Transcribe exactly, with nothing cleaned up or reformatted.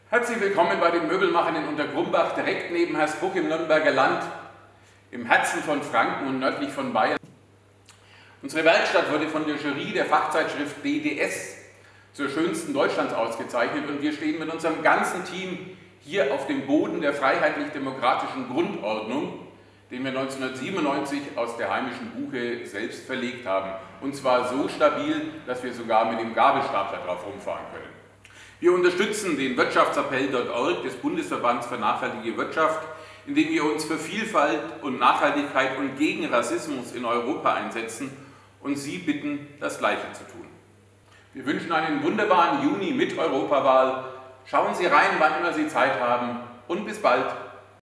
Herzlich willkommen bei den Möbelmachern in Untergrumbach, direkt neben Hersbruck im Nürnberger Land, im Herzen von Franken und nördlich von Bayern. Unsere Werkstatt wurde von der Jury der Fachzeitschrift D D S zur schönsten Deutschlands ausgezeichnet und wir stehen mit unserem ganzen Team hier auf dem Boden der freiheitlich-demokratischen Grundordnung, den wir neunzehnhundertsiebenundneunzig aus der heimischen Buche selbst verlegt haben. Und zwar so stabil, dass wir sogar mit dem Gabelstapler drauf rumfahren können. Wir unterstützen den Wirtschaftsappell Punkt org des Bundesverbands für nachhaltige Wirtschaft, indem wir uns für Vielfalt und Nachhaltigkeit und gegen Rassismus in Europa einsetzen und Sie bitten, das Gleiche zu tun. Wir wünschen einen wunderbaren Juni mit Europawahl. Schauen Sie rein, wann immer Sie Zeit haben und bis bald.